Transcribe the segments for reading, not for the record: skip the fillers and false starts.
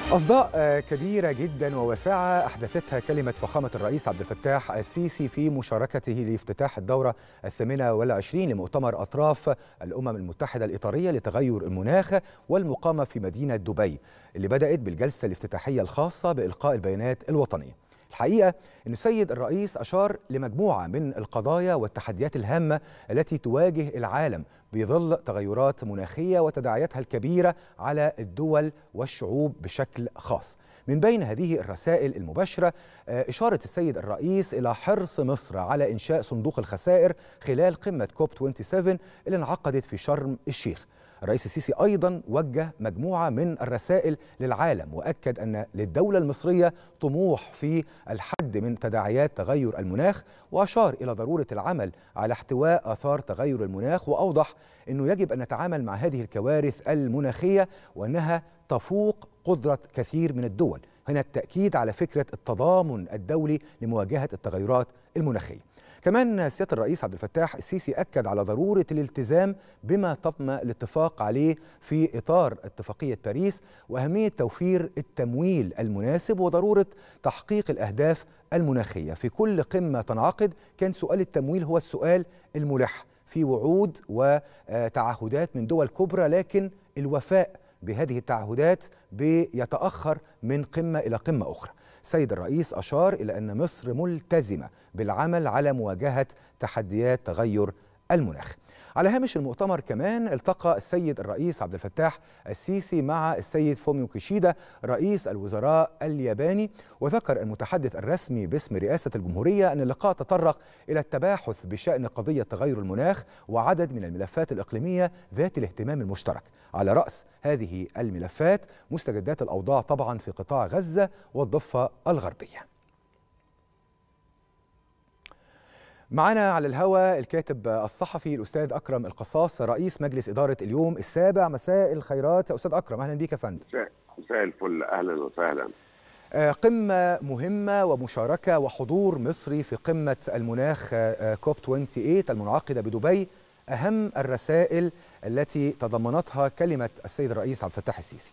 أصداء كبيرة جدا وواسعة أحدثتها كلمة فخامة الرئيس عبد الفتاح السيسي في مشاركته لافتتاح الدورة 28 لمؤتمر أطراف الأمم المتحدة الإطارية لتغير المناخ والمقامة في مدينة دبي، اللي بدأت بالجلسة الافتتاحية الخاصة بإلقاء البيانات الوطنية. الحقيقة أن السيد الرئيس أشار لمجموعة من القضايا والتحديات الهامة التي تواجه العالم بظل تغيرات مناخية وتداعياتها الكبيرة على الدول والشعوب بشكل خاص. من بين هذه الرسائل المباشرة إشارة السيد الرئيس إلى حرص مصر على إنشاء صندوق الخسائر خلال قمة كوب 27 اللي انعقدت في شرم الشيخ. الرئيس السيسي أيضا وجه مجموعة من الرسائل للعالم وأكد أن للدولة المصرية طموح في الحد من تداعيات تغير المناخ، وأشار إلى ضرورة العمل على احتواء آثار تغير المناخ، وأوضح أنه يجب أن نتعامل مع هذه الكوارث المناخية وأنها تفوق قدرة كثير من الدول. هنا التأكيد على فكرة التضامن الدولي لمواجهة التغيرات المناخية. كمان سيادة الرئيس عبد الفتاح السيسي أكد على ضرورة الالتزام بما تم الاتفاق عليه في إطار اتفاقية باريس، وأهمية توفير التمويل المناسب وضرورة تحقيق الأهداف المناخية. في كل قمة تنعقد كان سؤال التمويل هو السؤال الملح في وعود وتعهدات من دول كبرى، لكن الوفاء بهذه التعهدات بيتأخر من قمة إلى قمة أخرى. السيد الرئيس أشار إلى أن مصر ملتزمة بالعمل على مواجهة تحديات تغير المناخ. على هامش المؤتمر كمان التقى السيد الرئيس عبد الفتاح السيسي مع السيد فوميو كيشيدا رئيس الوزراء الياباني، وذكر المتحدث الرسمي باسم رئاسة الجمهورية أن اللقاء تطرق إلى التباحث بشأن قضية تغير المناخ وعدد من الملفات الإقليمية ذات الاهتمام المشترك. على رأس هذه الملفات مستجدات الأوضاع طبعا في قطاع غزة والضفة الغربية. معنا على الهواء الكاتب الصحفي الأستاذ أكرم القصاص رئيس مجلس إدارة اليوم السابع. مساء الخيرات يا أستاذ أكرم، أهلا بك يا فندم. مساء الفل، أهلا وسهلا. قمة مهمة ومشاركة وحضور مصري في قمة المناخ كوب 28 المنعقدة بدبي. أهم الرسائل التي تضمنتها كلمة السيد الرئيس عبد الفتاح السيسي.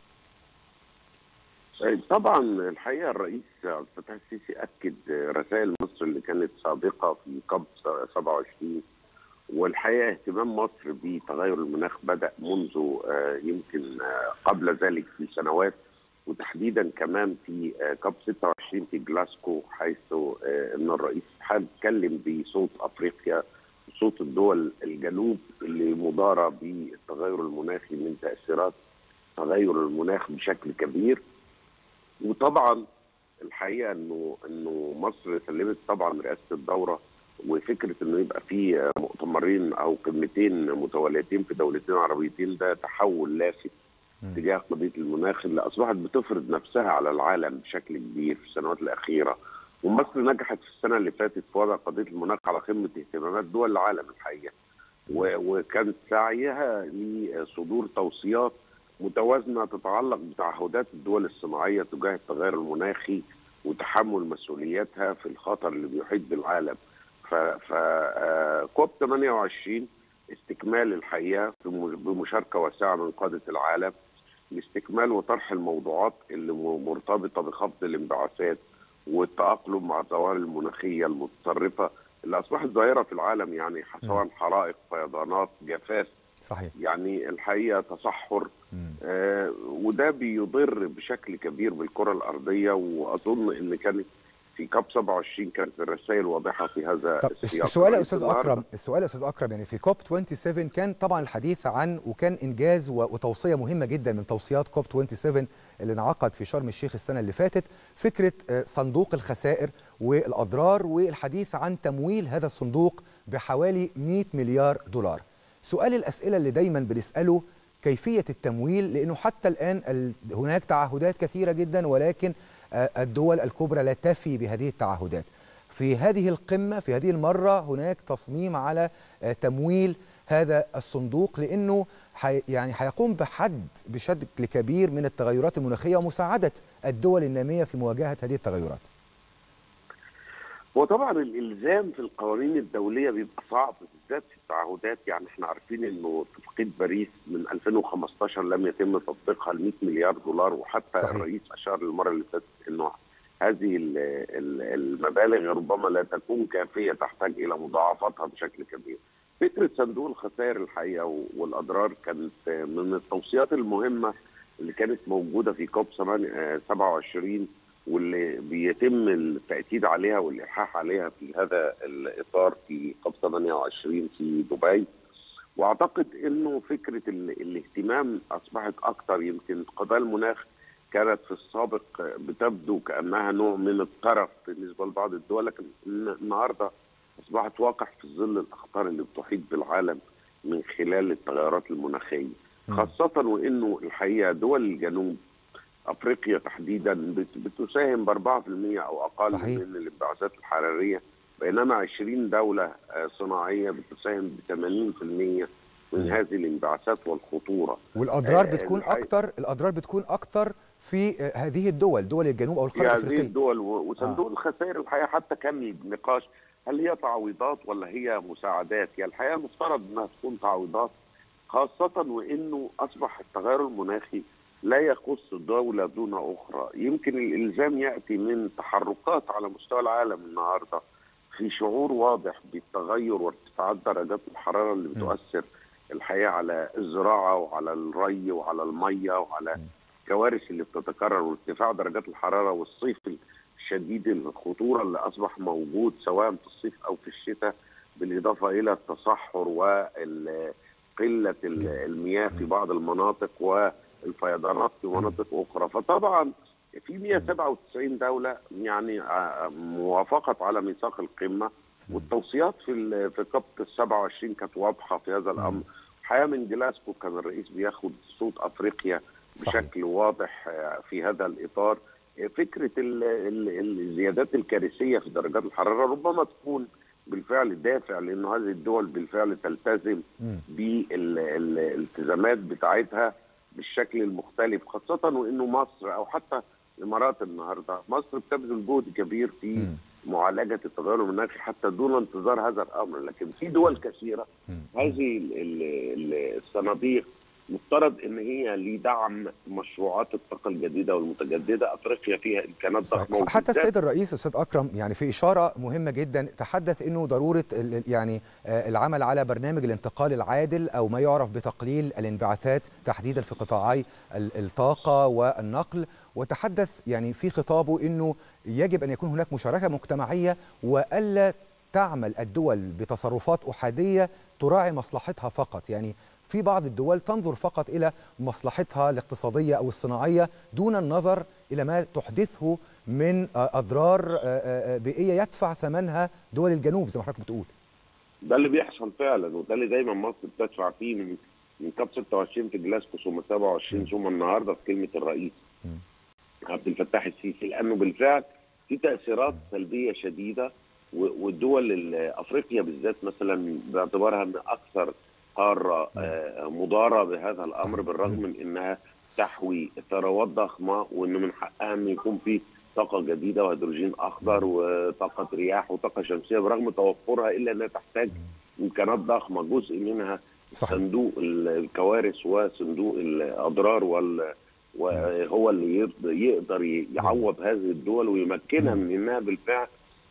طبعا الحقيقه الرئيس عبد الفتاح السيسي اكد رسائل مصر اللي كانت سابقه في كوب 27، والحقيقه اهتمام مصر بتغير المناخ بدا منذ يمكن قبل ذلك في سنوات، وتحديدا كمان في كوب 26 في جلاسكو، حيث ان الرئيس اتكلم بصوت افريقيا وصوت الدول الجنوب اللي مضاره بالتغير المناخي من تاثيرات تغير المناخ بشكل كبير. وطبعا الحقيقه انه مصر سلمت طبعا رئاسه الدوره، وفكره انه يبقى في مؤتمرين او قمتين متواليتين في دولتين عربيتين ده تحول لافت تجاه قضيه المناخ اللي اصبحت بتفرض نفسها على العالم بشكل كبير في السنوات الاخيره. ومصر نجحت في السنه اللي فاتت في وضع قضيه المناخ على قمه اهتمامات دول العالم الحقيقه، وكانت سعيها لصدور توصيات متوازنه تتعلق بتعهدات الدول الصناعيه تجاه التغير المناخي وتحمل مسؤولياتها في الخطر اللي بيحيط بالعالم. كوب 28 استكمال الحقيقه بمشاركه واسعه من قاده العالم لاستكمال وطرح الموضوعات اللي مرتبطه بخفض الانبعاثات والتاقلم مع الظواهر المناخيه المتطرفه اللي اصبحت ظاهره في العالم، يعني سواء حرائق، فيضانات، جفاف. صحيح. يعني الحقيقه تصحر، وده بيضر بشكل كبير بالكره الارضيه. واظن ان كانت في كوب 27 كانت الرسائل واضحه في هذا السياق. السؤال يا استاذ اكرم، يعني في كوب 27 كان طبعا الحديث عن وكان انجاز وتوصيه مهمه جدا من توصيات كوب 27 اللي انعقد في شرم الشيخ السنه اللي فاتت، فكره صندوق الخسائر والاضرار والحديث عن تمويل هذا الصندوق بحوالي 100 مليار دولار. سؤال الاسئله اللي دايما بنساله كيفيه التمويل، لانه حتى الان هناك تعهدات كثيره جدا ولكن الدول الكبرى لا تفي بهذه التعهدات. في هذه القمة في هذه المرة هناك تصميم على تمويل هذا الصندوق، لأنه يعني هيقوم بحد بشكل كبير من التغيرات المناخية ومساعدة الدول النامية في مواجهة هذه التغيرات. هو طبعا الالزام في القوانين الدوليه بيبقى صعب بالذات في التعهدات. يعني احنا عارفين انه اتفاقيه باريس من 2015 لم يتم تطبيقها ل 100 مليار دولار، وحتى صحيح. الرئيس اشار المره اللي فاتت انه هذه المبالغ ربما لا تكون كافيه، تحتاج الى مضاعفتها بشكل كبير. فكره صندوق الخسائر الحقيقه والاضرار كانت من التوصيات المهمه اللي كانت موجوده في كوب 27، واللي بيتم التأكيد عليها والإلحاح عليها في هذا الإطار في كوب 28 في دبي. وأعتقد أنه فكرة الاهتمام أصبحت أكثر. يمكن قضايا المناخ كانت في السابق بتبدو كأنها نوع من الترف بالنسبة لبعض الدول، لكن النهاردة أصبحت واقع في ظل الأخطار اللي بتحيط بالعالم من خلال التغيرات المناخية، خاصة وأنه الحقيقة دول الجنوب افريقيا تحديدا بتساهم ب 4% او اقل صحيح. من الانبعاثات الحراريه، بينما 20 دوله صناعيه بتساهم ب 80% من هذه الانبعاثات والخطوره. والاضرار بتكون اكتر، الاضرار بتكون اكتر في هذه الدول، دول الجنوب او القاره الافريقيه. هذه الدول وصندوق الخسائر الحقيقه حتى كان النقاش هل هي تعويضات ولا هي مساعدات؟ يعني الحقيقه المفترض انها تكون تعويضات، خاصه وانه اصبح التغير المناخي لا يخص دولة دون أخرى. يمكن الإلزام يأتي من تحركات على مستوى العالم النهاردة في شعور واضح بالتغير وارتفاعات درجات الحرارة اللي بتؤثر الحقيقة على الزراعة وعلى الري وعلى المية وعلى الكوارث اللي بتتكرر، وارتفاع درجات الحرارة والصيف الشديد الخطورة اللي أصبح موجود سواء في الصيف أو في الشتاء، بالإضافة إلى التصحر وقلة المياه في بعض المناطق والفيضانات في مناطق أخرى. فطبعا في 197 دولة يعني موافقة على ميثاق القمة، والتوصيات في كوب 27 كانت واضحة في هذا الأمر. الحقيقة من جلاسكو كان الرئيس بياخد صوت أفريقيا بشكل واضح في هذا الإطار. فكرة الزيادات الكارثية في درجات الحرارة ربما تكون بالفعل دافع، لأنه هذه الدول بالفعل تلتزم بالالتزامات بتاعتها بالشكل المختلف، خاصة وأنه مصر أو حتى الإمارات النهاردة مصر بتبذل جهد كبير في معالجة التغير المناخي حتى دون انتظار هذا الأمر. لكن في دول كثيرة هذه الصناديق مفترض ان هي لدعم مشروعات الطاقه الجديده والمتجدده. افريقيا فيها امكانات ضخمه، حتى السيد الرئيس استاذ اكرم يعني في اشاره مهمه جدا تحدث انه ضروره يعني العمل على برنامج الانتقال العادل او ما يعرف بتقليل الانبعاثات تحديدا في قطاعي الطاقه والنقل، وتحدث يعني في خطابه انه يجب ان يكون هناك مشاركه مجتمعيه والا تعمل الدول بتصرفات احاديه تراعي مصلحتها فقط. يعني في بعض الدول تنظر فقط إلى مصلحتها الاقتصادية أو الصناعية دون النظر إلى ما تحدثه من أضرار بيئية يدفع ثمنها دول الجنوب زي ما حضرتك بتقول. ده اللي بيحصل فعلا، وده اللي دايما مصر بتدفع فيه من كوب 26 في جلاسكو ثم 27 ثم النهارده في كلمة الرئيس عبد الفتاح السيسي، لأنه بالفعل في تأثيرات سلبية شديدة. والدول أفريقيا بالذات مثلا باعتبارها من أكثر قارة مضارة بهذا الأمر، بالرغم من أنها تحوي ثروات ضخمة وأنه من حقها أن يكون في طاقة جديدة وهيدروجين أخضر وطاقة رياح وطاقة شمسية، برغم توفرها إلا أنها تحتاج إمكانات ضخمة. جزء منها صندوق الكوارث وصندوق الأضرار وهو اللي يقدر يعوض هذه الدول ويمكنها من أنها بالفعل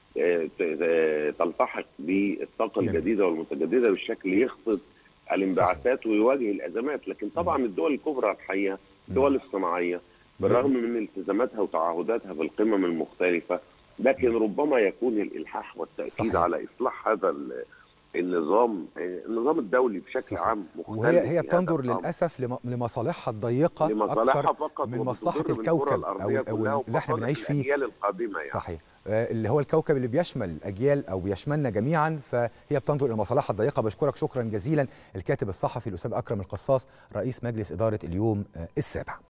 تلتحق بالطاقة الجديدة والمتجددة بالشكل يخفض الانبعاثات ويواجه الازمات. لكن طبعا الدول الكبرى الحقيقه الدول الصناعيه بالرغم من التزاماتها وتعهداتها بالقمم المختلفه، لكن ربما يكون الالحاح والتاكيد على اصلاح هذا النظام الدولي بشكل عام مختلف. وهي بتنظر للاسف لمصالحها الضيقه لمصالحها فقط من مصلحه الكوكب او اللي احنا بنعيش فيه الاجيال القادمه يعني. صحيح، اللي هو الكوكب اللي بيشمل الاجيال او بيشملنا جميعا، فهي بتنظر الى مصالحها الضيقه. بشكرك شكرا جزيلا الكاتب الصحفي الاستاذ اكرم القصاص رئيس مجلس اداره اليوم السابع.